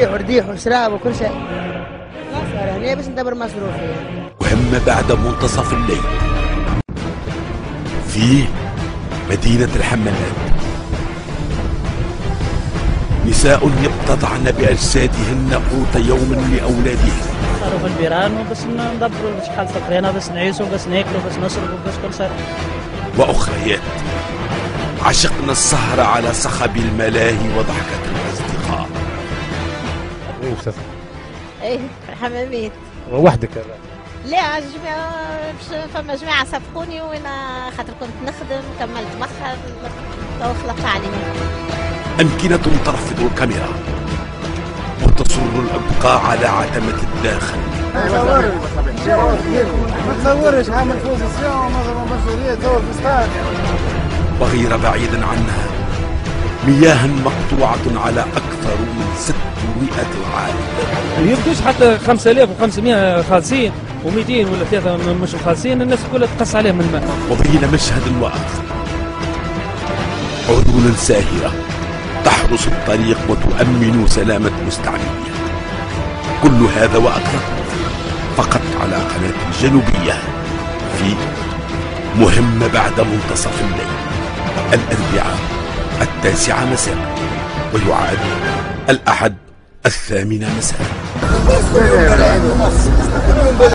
مليح ورديح وشراب وكل شيء. لا صار هنا بس ندبر مصروفي. وهم بعد منتصف الليل في مدينة الحمامات نساء يبتضعن بأجسادهن قوت يوم لأولادهن. صاروا في البيران وبس ندبروا شحال فكرينا بس نعيشوا بس ناكلوا بس نشربوا بس كل شيء. وأخريات عشقنا السهر على صخب الملاهي وضحكة الأصدقاء. ايه حمامات. وحدك هذا؟ لا جماعة فما جماعة سبقوني وانا خاطر كنت نخدم كملت مخر تو خلقت عليهم. أمكنة ترفض الكاميرا وتصر الأبقاء على عتمة الداخل. ما تصورش عامل بوزيسيون منظمة بشرية دور فستان. وغير بعيد عنها مياه مقطوعة على أكثر من 600 عام. يبدوش حتى 5500 خالصين و200 ولا 3 مش خالصين، الناس كلها تقص عليهم الماء. وبين مشهد وآخر عيون ساهرة تحرس الطريق وتؤمن سلامة مستعمليها. كل هذا وأكثر فقط على قناة جنوبية في مهمة بعد منتصف الليل، الأربعاء 9 مساء، ويعاد الأحد 8 مساء.